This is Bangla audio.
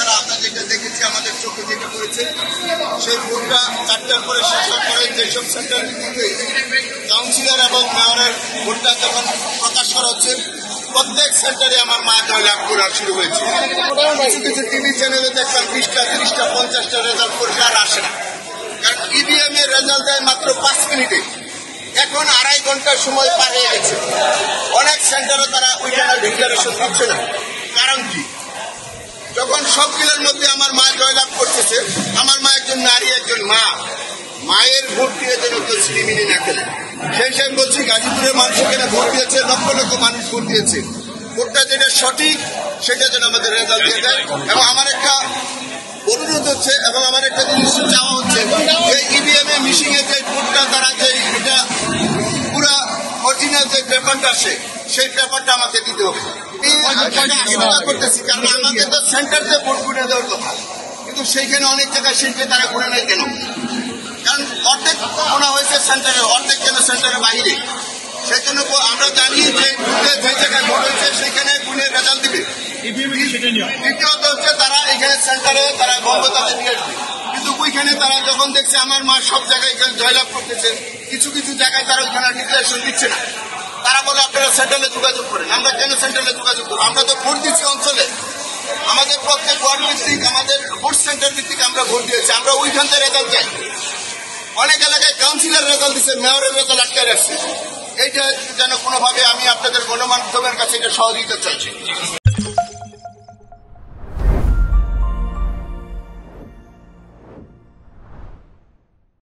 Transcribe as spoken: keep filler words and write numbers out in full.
আপনারা আমরা যেটা দেখেছি আমাদের চোখে যেটা করেছে সেই ভোটটা চারটার পরে শেষ করে যেসব সেন্টার কাউন্সিলর এবং মেয়রের ভোটটা যখন প্রকাশ করা হচ্ছে প্রত্যেক সেন্টারে আমার মা জয়লাভ করা শুরু হয়েছে। কিছু কিছু টিভি চ্যানেলে দেখলাম বিশটা ত্রিশটা পঞ্চাশটা রেজাল্ট করলে আর আসে না, কারণ ইভিএম এর রেজাল্ট দেয় মাত্র পাঁচ মিনিটে। এখন আড়াই ঘন্টার সময় পার হয়ে গেছে, অনেক সেন্টারে তারা ওইখানে ডিক্লারেশন দিচ্ছে না। কারণ কি? যখন সবগুলোর মধ্যে আমার মা জয়লাভ করতেছে, আমার মা একজন নারী, একজন মা, মায়ের ভোট দিয়ে যেন কেউ সিনেমিনি না খেলে। সেই হিসাবে বলছি গাজীপুরের মানুষ এখানে ভোট দিয়েছে, লক্ষ লক্ষ মানুষ ভোট দিয়েছে। ভোটটা যেটা সঠিক সেটা যেন আমাদের রেজাল্ট দিয়ে দেয়। এবং আমার একটা অনুরোধ হচ্ছে এবং আমার একটা জিনিস চাওয়া হচ্ছে যে ইভিএম এ মিশিং এর যে ভোটটা তারা যে এটা পুরা অরিজিনাল যে পেপারটা আসে সেই পেপারটা আমাকে দিতে হবে। আশা করতেছি, কারণ আমাদের তো সেন্টারতে ভোট গুনে দেওয়ার কথা, কিন্তু সেইখানে অনেক জায়গায় সেটা তারা গুনে নেয় কেন? কারণ অর্ধেক গোনা হয়েছে সেন্টারে, অর্ধেক যেন সেন্টারের বাইরে। সেই জন্য আমরা জানি যে যে জায়গায় ভোট হয়েছে সেখানে গুণের রেজাল্ট দিবে। দ্বিতীয়ত হচ্ছে তারা এখানে সেন্টারে তারা গর্বতাতে নিয়ে আসবে, কিন্তু ওইখানে তারা যখন দেখছে আমার মা সব জায়গায় এখানে জয়লাভ করতেছে, কিছু কিছু জায়গায় তারা ওইখানে ডিক্লারেশন দিচ্ছে না। তারা বলে আপনারা সেন্টারে যোগাযোগ করেন। আমরা কেন সেন্টারে যোগাযোগ করবো? আমরা তো ভোট দিচ্ছি অঞ্চলে, আমাদের প্রত্যেক ওয়ার্ড ভিত্তিক আমাদের ভোট সেন্টার ভিত্তিক আমরা ভোট দিয়েছি, আমরা ওইখান থেকে রেজাল্ট চাই। অনেক এলাকায় কাউন্সিলর রেজাল্ট দিচ্ছে, মেয়রের রেজাল্ট আটকে রাখছে। এইটা যেন কোনোভাবে আমি আপনাদের গণমাধ্যমের কাছে এটা সহযোগিতা চাইছি।